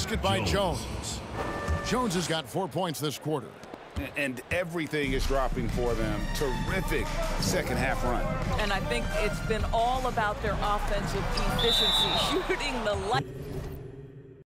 basket by Jones. Jones has got 4 points this quarter. And everything is dropping for them. Terrific second half run. And I think it's been all about their offensive efficiency, shooting the light.